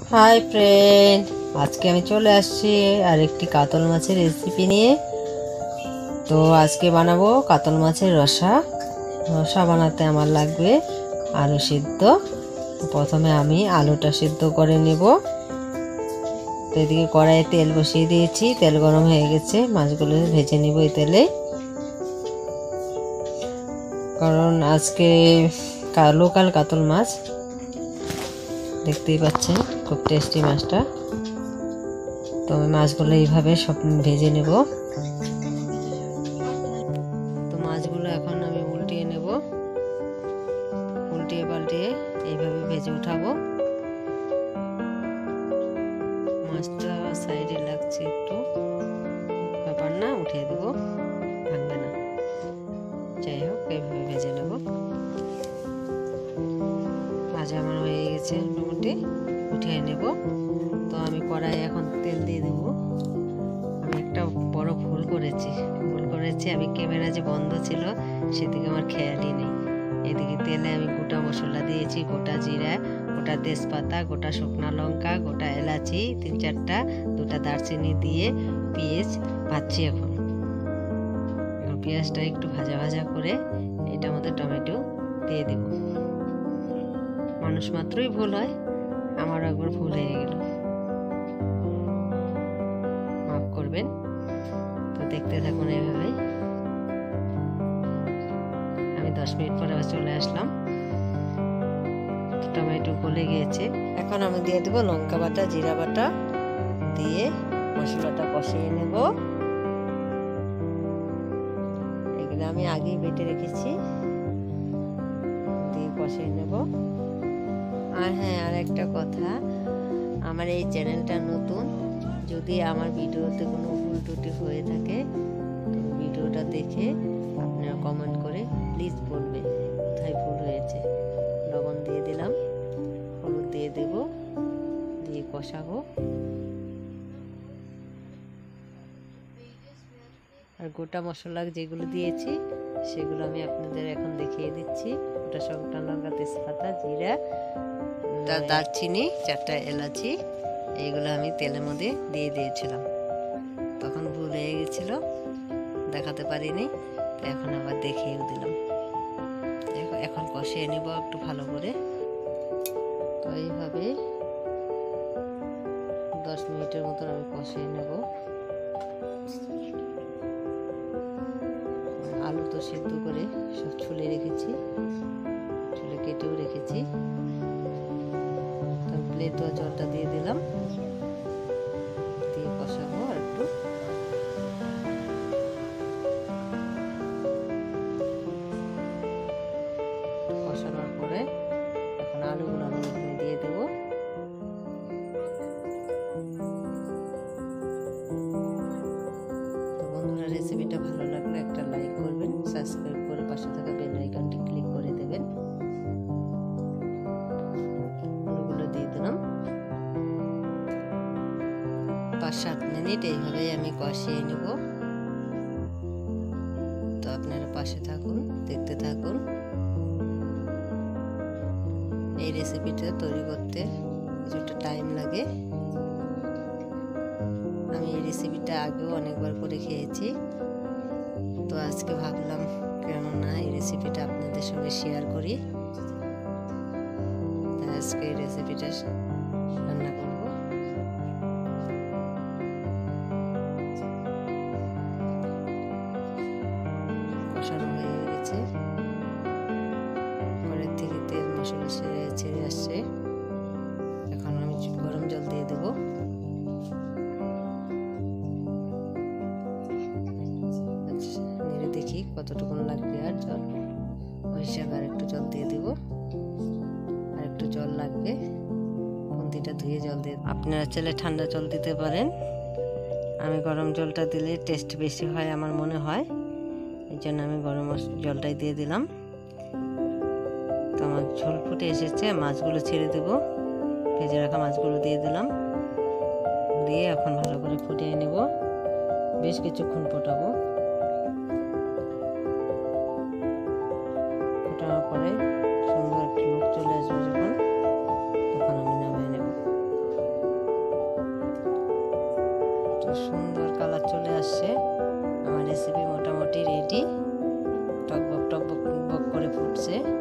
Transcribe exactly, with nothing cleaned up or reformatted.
Hi friend, আজকে আমি চলে আসছি আর একটি কাতল মাছের রেসিপি নিয়ে। তো আজকে বানাবো কাতল মাছের রসা। রসা বানাতে আমার লাগবে আলু সিদ্ধ। প্রথমে আমি আলুটা সিদ্ধ করে নেব। তো এদিকে কড়াইয়ে তেল বসিয়ে দিয়েছি, তেল গরম হয়ে গেছে, মাছগুলো ভেজে নিব এই তেলে। কারণ আজকে লোকাল কাতল মাছ, দেখতেই পাচ্ছেন খুব টেস্টি মাছটা। তো আমি মাছগুলো এইভাবে সব ভেজে নেব। তো মাছগুলো এখন আমি উল্টিয়ে নেব, উল্টিয়ে পাল্টিয়ে এইভাবে ভেজে উঠাবো। মাছটা সাইডে লাগছে একটু, ব্যাপার না, উঠিয়ে দেব, ভাঙবে না। যাই হোক, এইভাবে ভেজে নেব। ভাজা আমার হয়ে গেছে, মোটামুটি উঠিয়ে নেব। তো আমি কড়াইয়ে এখন তেল দিয়ে দেব। আমি একটা বড় ভুল করেছি ভুল করেছি আমি ক্যামেরা যে বন্ধ ছিল সেদিকে আমার খেয়ালই নেই। এদিকে তেলে আমি গোটা মশলা দিয়েছি, গোটা জিরা, গোটা তেজপাতা, গোটা শুকনো লঙ্কা, গোটা এলাচি তিন চারটা, দুটা দারচিনি দিয়ে পেঁয়াজ ভাজছি। এখন এখন পেঁয়াজটা একটু ভাজা ভাজা করে এটার মধ্যে টমেটো দিয়ে দেব। মানুষ মাত্রই ভুল হয়, আমার একবার ভুল হয়ে গেল, মাফ করবেন। তো দেখতে থাকুন এইভাবে। আমি দশ মিনিট পরে আবার চলে আসলাম। টমেটো গলে গিয়েছে, এখন আমি দিয়ে দেবো লঙ্কা বাটা, জিরা বাটা দিয়ে মশলাটা কষিয়ে নেব। এগুলো আমি আগেই বেটে রেখেছি, দিয়ে কষিয়ে নেব। আর হ্যাঁ, আর একটা কথা, আমার এই চ্যানেলটা নতুন, যদি আমার ভিডিওতে কোনো ভুল ত্রুটি হয়ে থাকে তো ভিডিওটা দেখে আপনারা কমেন্ট করে প্লিজ বলবেন কোথায় ভুল হয়েছে। লবণ দিয়ে দিলাম, হলুদ দিয়ে দেব, দিয়ে কষাবো। আর গোটা মশলা যেগুলো দিয়েছি সেগুলো আমি আপনাদের এখন দেখিয়ে দিচ্ছি। গোটা শুকনো লঙ্কা, তেজপাতা, জিরা, দারচিনি, চারটা এলাচি, এইগুলো আমি তেলের মধ্যে দিয়ে দিয়েছিলাম। তখন ভুল হয়ে গেছিলো, দেখাতে পারিনি, এখন আবার দেখিয়েও দিলাম। এখন কষিয়ে নেব একটু ভালো করে। তো এইভাবে দশ মিনিটের মতো আমি কষিয়ে নেব। আলু তো সিদ্ধ করে সব ছুলে রেখেছি, ছুলে কেটেও রেখেছি। তো প্লেটও জলটা দিয়ে দিলাম, দিয়ে কষাবো আর একটু। কষানোর পরে এখন আলুগুলো আমি এখানে দিয়ে দেব। তো বন্ধুরা, রেসিপিটা ভালো লাগলে একটা লাইক করবেন, সাবস্ক্রাইব করে পাশে থাকা বেল আইকনটি ক্লিক করে দেবেন। আলুগুলো দিয়ে দিলাম। পাঁচ সাত মিনিট এইভাবেই আমি কষিয়ে নেব। তো আপনারা পাশে থাকুন, দেখতে থাকুন। এই রেসিপিটা তৈরি করতে কিছুটা টাইম লাগে। আমি এই রেসিপিটা আগেও অনেকবার করে খেয়েছি, তো আজকে ভাবলাম কেননা এই রেসিপিটা আপনাদের সঙ্গে শেয়ার করি। তাই আজকে এই রেসিপিটা রান্না করব। কষানো হয়ে গেছে, পরের থেকে তেল মশলা ছেড়ে ছেড়ে আসছে। এখন আমি গরম জল দিয়ে দেব। নেড়ে দেখি কতটুকু লাগবে, আর জল ওই হিসাবে আর একটু জল দিয়ে দেব। আর একটু জল লাগবে, খুন্তিটা ধুয়ে জল দিয়ে। আপনারা চাইলে ঠান্ডা জল দিতে পারেন, আমি গরম জলটা দিলে টেস্ট বেশি হয় আমার মনে হয়, এই জন্য আমি গরম জলটাই দিয়ে দিলাম। তো আমার ঝোল ফুটে এসেছে, মাছগুলো ছেড়ে দেব। ভেজে রাখা মাছগুলো দিয়ে দিলাম, দিয়ে এখন ভালো করে ফুটিয়ে নেব। বেশ কিছুক্ষণ ফোটাবো। ফোটানোর পরে সুন্দর একটা লুক চলে আসবে যখন, তখন আমি নামিয়ে নেব। সুন্দর কালার চলে আসছে। আমার রেসিপি মোটামুটি রেডি, টকবক টকবক বক করে ফুটছে।